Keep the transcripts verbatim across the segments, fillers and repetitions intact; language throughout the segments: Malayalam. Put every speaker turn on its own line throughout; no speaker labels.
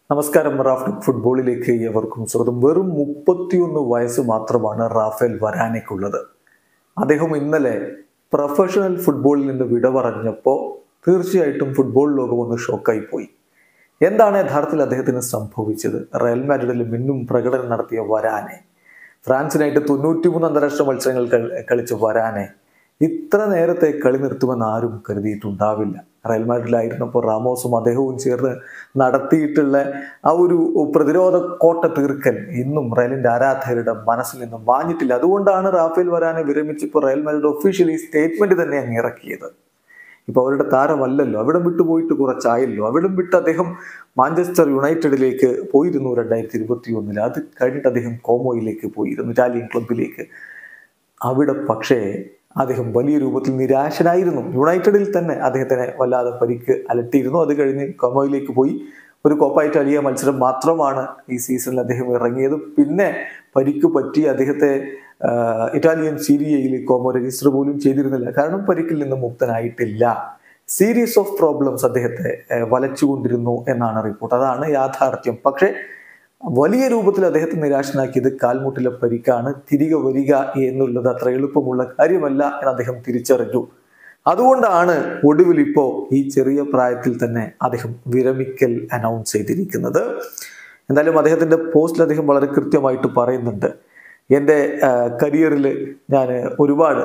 നമസ്കാരം. റാഫ് ഫുട്ബോളിലേക്ക് ഏവർക്കും സ്വാഗതം. വെറും മുപ്പത്തിയൊന്ന് വയസ്സ് മാത്രമാണ് റാഫേൽ വരാനയ്ക്കുള്ളത്. അദ്ദേഹം ഇന്നലെ പ്രൊഫഷണൽ ഫുട്ബോളിൽ നിന്ന് വിട പറഞ്ഞപ്പോൾ തീർച്ചയായിട്ടും ഫുട്ബോൾ ലോകം ഒന്ന് ഷോക്കായി പോയി. എന്താണ് യഥാർത്ഥത്തിൽ അദ്ദേഹത്തിന് സംഭവിച്ചത്? റയൽ മാഡ്രിഡിൽ മിന്നും പ്രകടനം നടത്തിയ വരാനെ, ഫ്രാൻസിനായിട്ട് തൊണ്ണൂറ്റി മൂന്ന് അന്താരാഷ്ട്ര മത്സരങ്ങൾ കളിച്ച വരാനെ ഇത്ര നേരത്തെ കളി നിർത്തുമെന്ന് ആരും കരുതിയിട്ടുണ്ടാവില്ല. റയൽ മാഡ്രിഡിലായിരുന്നപ്പോൾ റാമോസും അദ്ദേഹവും ചേർന്ന് നടത്തിയിട്ടുള്ള ആ ഒരു പ്രതിരോധ കോട്ട തീർക്കൽ ഇന്നും റയലിന്റെ ആരാധകരുടെ മനസ്സിൽ നിന്നും വാങ്ങിയിട്ടില്ല. അതുകൊണ്ടാണ് റാഫേൽ വരാനെ വിരമിച്ചപ്പോൾ റയൽ മാഡ്രിഡ് ഒഫീഷ്യലി സ്റ്റേറ്റ്മെന്റ് തന്നെ അങ്ങ് ഇറക്കിയത്. ഇപ്പൊ അവരുടെ താരമല്ലല്ലോ, അവിടം വിട്ടു പോയിട്ട് കുറച്ചായല്ലോ. അവിടം വിട്ട് അദ്ദേഹം മാഞ്ചസ്റ്റർ യുണൈറ്റഡിലേക്ക് പോയിരുന്നു രണ്ടായിരത്തി ഇരുപത്തി ഒന്നില്. അത് കഴിഞ്ഞിട്ട് അദ്ദേഹം കോമോയിലേക്ക് പോയിരുന്നു, ഇറ്റാലിയൻ ക്ലബിലേക്ക്. അവിടെ പക്ഷേ അദ്ദേഹം വലിയ രൂപത്തിൽ നിരാശനായിരുന്നു. യുണൈറ്റഡിൽ തന്നെ അദ്ദേഹത്തിനെ വല്ലാതെ പരിക്ക് അലട്ടിയിരുന്നു. അത് കഴിഞ്ഞ് കോമോയിലേക്ക് പോയി. ഒരു കോപ്പ ഇറ്റാലിയ മത്സരം മാത്രമാണ് ഈ സീസണിൽ അദ്ദേഹം ഇറങ്ങിയത്. പിന്നെ പരിക്ക് പറ്റി അദ്ദേഹത്തെ ഇറ്റാലിയൻ സീരിയയിൽ കോമോ രജിസ്റ്റർ പോലും ചെയ്തിരുന്നില്ല. കാരണം പരിക്കിൽ നിന്ന് മുക്തനായിട്ടില്ല. സീരീസ് ഓഫ് പ്രോബ്ലംസ് അദ്ദേഹത്തെ വലച്ചുകൊണ്ടിരുന്നു എന്നാണ് റിപ്പോർട്ട്. അതാണ് യാഥാർത്ഥ്യം. പക്ഷേ വലിയ രൂപത്തിൽ അദ്ദേഹത്തെ നിരാശനാക്കിയത് കാൽമുട്ടിലെ പരിക്കാണ്. തിരികെ വരിക എന്നുള്ളത് അത്ര എളുപ്പമുള്ള കാര്യമല്ല എന്ന് അദ്ദേഹം തിരിച്ചറിഞ്ഞു. അതുകൊണ്ടാണ് ഒടുവിൽ ഇപ്പോ ഈ ചെറിയ പ്രായത്തിൽ തന്നെ അദ്ദേഹം വിരമിക്കൽ അനൗൺസ് ചെയ്തിരിക്കുന്നത്. എന്തായാലും അദ്ദേഹത്തിന്റെ പോസ്റ്റിൽ അദ്ദേഹം വളരെ കൃത്യമായിട്ട് പറയുന്നുണ്ട്, എൻ്റെ കരിയറിൽ ഞാൻ ഒരുപാട്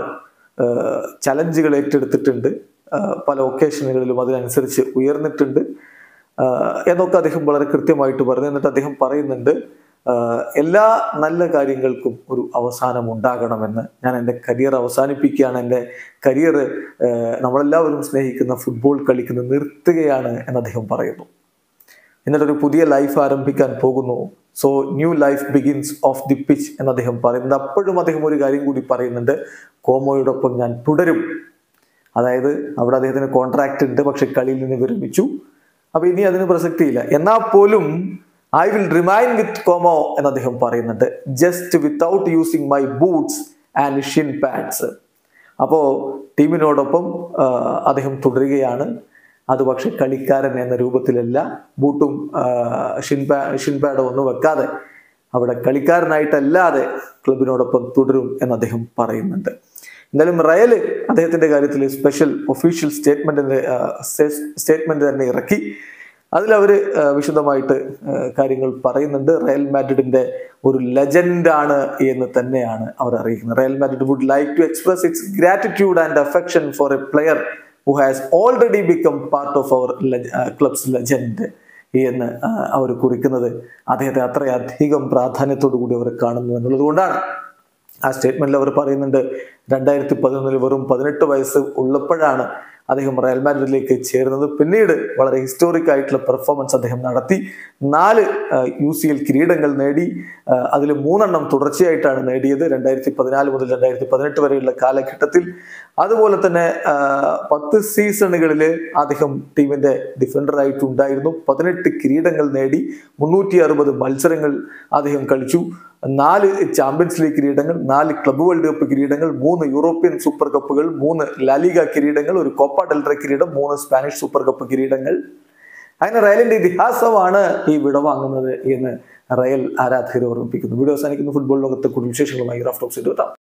ചലഞ്ചുകൾ ഏറ്റെടുത്തിട്ടുണ്ട്, പല ഒക്കേഷനുകളിലും അതിനനുസരിച്ച് ഉയർന്നിട്ടുണ്ട് എന്നൊക്കെ അദ്ദേഹം വളരെ കൃത്യമായിട്ട് പറഞ്ഞു. എന്നിട്ട് അദ്ദേഹം പറയുന്നുണ്ട്, എല്ലാ നല്ല കാര്യങ്ങൾക്കും ഒരു അവസാനം ഉണ്ടാകണമെന്ന്. ഞാൻ എൻ്റെ കരിയർ അവസാനിപ്പിക്കുകയാണ്, എൻ്റെ കരിയർ നമ്മളെല്ലാവരും സ്നേഹിക്കുന്ന ഫുട്ബോൾ കളിക്കുന്നത് നിർത്തുകയാണ് എന്ന് അദ്ദേഹം പറയുന്നു. എന്നിട്ടൊരു പുതിയ ലൈഫ് ആരംഭിക്കാൻ പോകുന്നു. So new life begins off the pitch എന്ന് അദ്ദേഹം പറയുന്നത്. അപ്പോഴും അദ്ദേഹം ഒരു കാര്യം കൂടി പറയുന്നുണ്ട്, കോമോയോടൊപ്പം ഞാൻ തുടരും. അതായത് അവിടെ അദ്ദേഹത്തിന് കോൺട്രാക്ട് ഉണ്ട്, പക്ഷെ കളിയിൽ നിന്ന് വിരമിച്ചു. അപ്പൊ ഇനി അതിന് പ്രസക്തിയില്ല. എന്നാൽ പോലും I will remain with Como എന്ന് അദ്ദേഹം പറയുന്നുണ്ട്, just without using my boots and shin pads. അപ്പോ ടീമിനോടൊപ്പം അദ്ദേഹം തുടരുകയാണ്. അത് പക്ഷെ കളിക്കാരൻ എന്ന രൂപത്തിലല്ല, ബൂട്ടും ഷിൻ പാ ഷിൻ പാഡും ഒന്നും വെക്കാതെ അവിടെ കളിക്കാരനായിട്ടല്ലാതെ ക്ലബിനോടൊപ്പം തുടരും എന്ന് അദ്ദേഹം പറയുന്നുണ്ട്. എന്തായാലും റയല് അദ്ദേഹത്തിന്റെ കാര്യത്തിൽ സ്പെഷ്യൽ ഒഫീഷ്യൽ സ്റ്റേറ്റ്മെന്റ് സ്റ്റേറ്റ്മെന്റ് തന്നെ ഇറക്കി. അതിലവര് വിശദമായിട്ട് കാര്യങ്ങൾ പറയുന്നുണ്ട്. റയൽ മാഡ്രിഡിന്റെ ഒരു ലെജൻഡാണ് എന്ന് തന്നെയാണ് അവർ അറിയിക്കുന്നത്. Real Madrid would like to express its gratitude and affection for a player who has already become part of our club's legend എന്ന് അവർ കുറിക്കുന്നത് അദ്ദേഹത്തെ അത്രയധികം പ്രാധാന്യത്തോടു കൂടി അവർ കാണുന്നു എന്നുള്ളത് കൊണ്ടാണ്. ആ സ്റ്റേറ്റ്മെന്റിൽ അവർ പറയുന്നുണ്ട്, രണ്ടായിരത്തി പതിനൊന്നിൽ വെറും പതിനെട്ട് വയസ്സ് ഉള്ളപ്പോഴാണ് അദ്ദേഹം റയൽ മാഡ്രിഡിലേക്ക് ചേർന്നത്. പിന്നീട് വളരെ ഹിസ്റ്റോറിക് ആയിട്ടുള്ള പെർഫോമൻസ് അദ്ദേഹം നടത്തി. നാല് യു സി എൽ കിരീടങ്ങൾ നേടി. അതിൽ മൂന്നെണ്ണം തുടർച്ചയായിട്ടാണ് നേടിയത്, രണ്ടായിരത്തി പതിനാല് മുതൽ രണ്ടായിരത്തി പതിനെട്ട് വരെയുള്ള കാലഘട്ടത്തിൽ. അതുപോലെ തന്നെ പത്ത് സീസണുകളിൽ അദ്ദേഹം ടീമിന്റെ ഡിഫൻഡർ ആയിട്ടുണ്ടായിരുന്നു. പതിനെട്ട് കിരീടങ്ങൾ നേടി. മുന്നൂറ്റി അറുപത് മത്സരങ്ങൾ അദ്ദേഹം കളിച്ചു. നാല് ചാമ്പ്യൻസ് ലീഗ് കിരീടങ്ങൾ, നാല് ക്ലബ് വേൾഡ് കപ്പ് കിരീടങ്ങൾ, മൂന്ന് യൂറോപ്യൻ സൂപ്പർ കപ്പുകൾ, മൂന്ന് ലാലിഗ കിരീടങ്ങൾ, ഒരു കോപ്പ ഡെൽറേ കിരീടം, മൂന്ന് സ്പാനിഷ് സൂപ്പർ കപ്പ് കിരീടങ്ങൾ. അങ്ങനെ റയലിന്റെ ഇതിഹാസമാണ് ഈ വിടവാങ്ങുന്നത് എന്ന് റയൽ ആരാധകരെ ഓർമ്മിപ്പിക്കുന്നു. വീഡിയോ അവസാനിക്കുന്നു. ഫുട്ബോൾ ലോകത്തെ കൂടുതൽ വിശേഷങ്ങളുമായി റാഫ് ടോക്സ് എത്താം.